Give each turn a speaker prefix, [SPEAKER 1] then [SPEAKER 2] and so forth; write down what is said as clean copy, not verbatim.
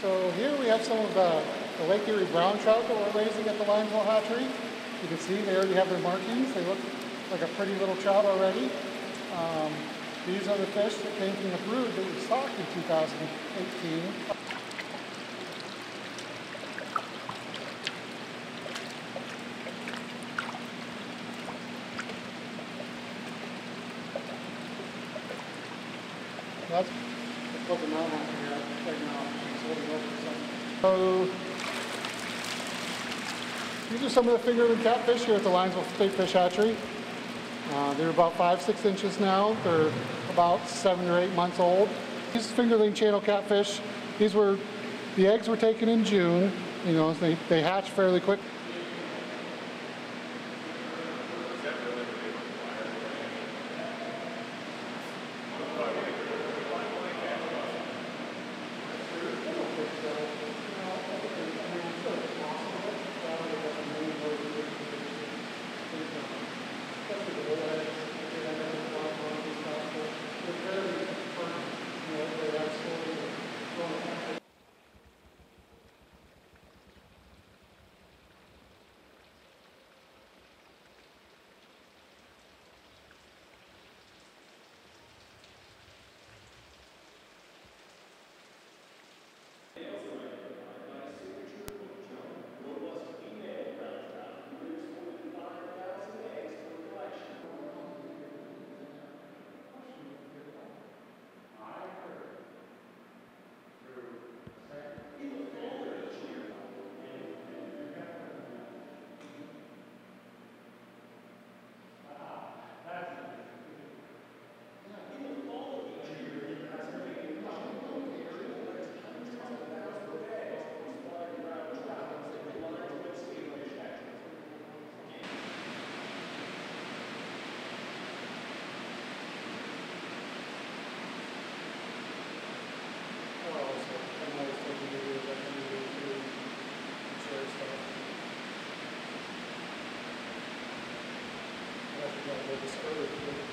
[SPEAKER 1] So here we have some of the Lake Erie brown trout that we're raising at the Linesville Hatchery. You can see they already have their markings. They look like a pretty little trout already. These are the fish that came from the brood that we stocked in 2018. That's what the mom wants to get right now. She's holding over something. So these are some of the fingerling catfish here at the Linesville State Fish Hatchery. They're about 5-6 inches now. They're about 7 or 8 months old. These fingerling channel catfish, the eggs were taken in June. You know, they hatch fairly quick. Discouraged.